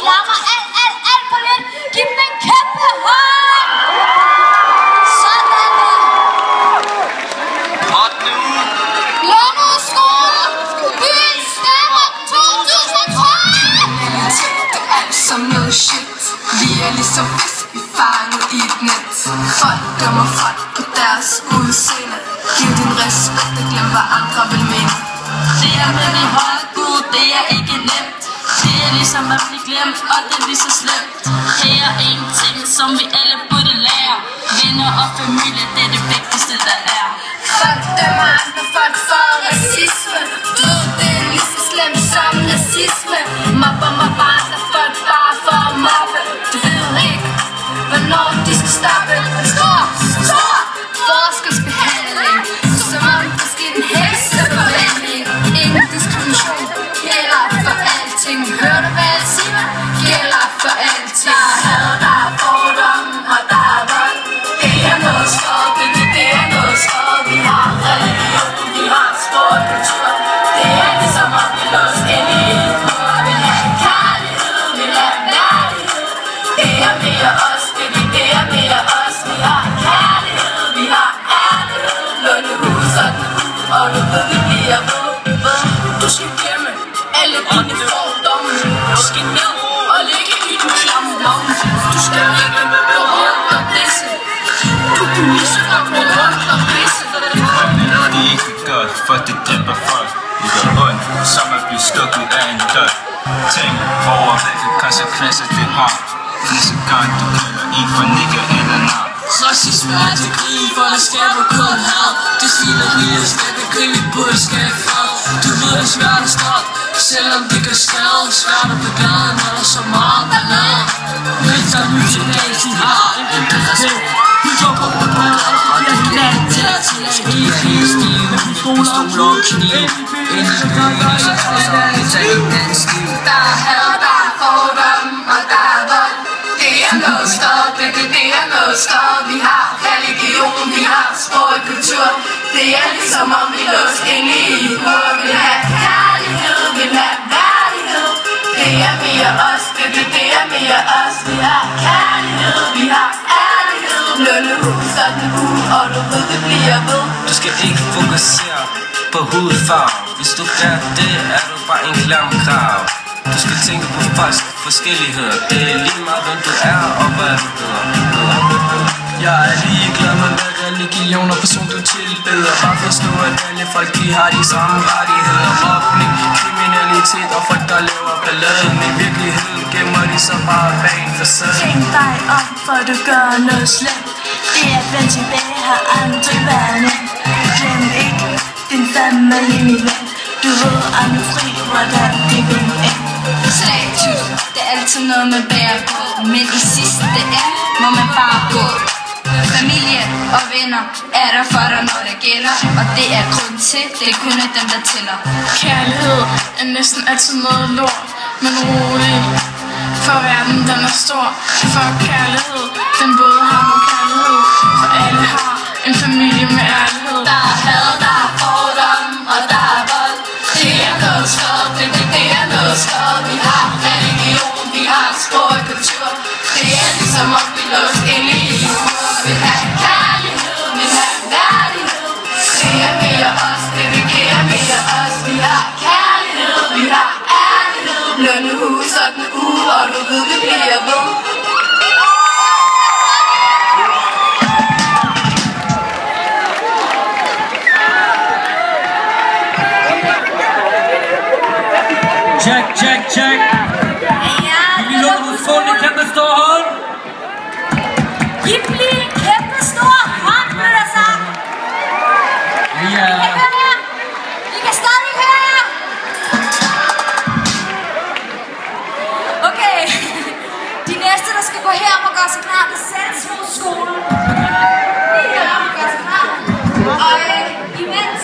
klapper alt for lidt. Giv dem en kæmpe hånd! Sådan der. Og nu Lundehusskolen, byens stemmer 2013! Det er alt som noget shit. Vi er ligesom fisk, vi fanget i et net. Folk dømmer folk på deres udseende. Giv din respekt og glem hvad andre vil mene. Det er med de høje Gud, det er ikke nemt. Det er ligesom at blive glemt, og det er lige så slemt. Her er en ting, som vi alle burde lære. Venner og familie, det er det vigtigste, der er. Folk dømmer andre folk for racisme. Du ved, det er lige så slemt som nazisme. Mobber andre folk bare for at mobbe. Du ved ikke, hvornår de skal stoppe. Stor forskelsbehandling, som om der sker en hekseforvandling. Ingen diskrimination gælder for alting. Hører du hvad jeg siger? Gælder for alting. Der er had, der er fordom, og der er vold. Det er noget skål, det er noget skål. Vi har religion, vi har sprog og kultur. Det er ligesom om vi låst ind i et mur. Vi har kærlighed, vi har værdighed. Det er mere os, det er mere os. Vi har kærlighed, vi har ærlighed. Lundehus og den og du ved vi bliver ved. Du skal glemme alle dine fordomme. Du skal ned og ligge i den klamme lomme. Du skal ikke gå rundt og disse. Du kan lige så godt gå rundt og pisse. det er ikke godt, for det dræber folk. Det gør ondt, som at blive stukket af en dør. Tænk over, hvilke konsekvenser det har. Næste gang du kalder en for nigger eller nar. Racisme er til krig, for det skaber kun had. Det svineri er stadig krig, vi burde skabe fred. Du ved det er svært at stoppe, selvom det gør skade. Svært at begrade, når der er så meget ballade. Men så er lyset af i sin har en identitet. Vi går på bordet, og det er hinanden til at tillægge. I krigsliv, med pistoler og kniv. Ind i byen, så tosser vi tage i dansk liv. Der er had, der er fordom, og der er vold. Det er noget større, det er noget større. Vi har religion, vi har sprog og kultur. Det er ligesom om vi låst inde i et mur. Vi vil have kærlighed, vi vil have værdighed. Det er mere os, det er mere os. Vi har kærlighed, vi har ærlighed. Lundehus og den og du ved det bliver ved. Du skal ikke fokusere på hudfarve. Hvis du gør det, er du bare en klam krav. Du skal tænke på folks forskelligheder. Det er lige meget, hvem du er og hvad du hedder. Jeg er ligeglad med hvad religion og person du tilbeder. Bare forstå at alle folk de har de samme rettigheder. Mobning, kriminalitet og folk der laver ballade. Men i virkeligheden gemmer de sig bare bag en facade. Tænk dig om, for du gør noget slemt. Det at vende tilbage har aldrig været nemt. Glem ikke din familie, min ven. Du ved aldrig fri, hvordan det vil ende. Status, det er altid noget man bærer på. Men i sidste ende må man bare gå. Familie og venner er der for dig, når det gælder. Og det er grund til, det er kun dem, der tæller. Kærlighed er næsten altid noget lort, men rolig, for verden den er stor. For kærlighed, den både har og kærlighed. For alle har en familie med ærlighed. Der er had, der er fordom, og der er vold. Det er noget skål, det er noget skål. Vi har religion, vi har sprog og kultur. Det er ligesom om vi låst inde i et mur. Vi vil have kærlighed, vi vil have værdighed. Det er mere os, det er mere os. Vi har kærlighed, vi har ærlighed. Lundehus og den og du ved vi bliver ved. Check, check, check. Giv lige Lundehusskolen en kæmpe stor hånd. Giv lige en kæmpe stor hånd, vil jeg sige. Ja. I kan stadig høre jer. Okay. De næste, der skal gå her, må gøre sig klar til Lundehusskolen.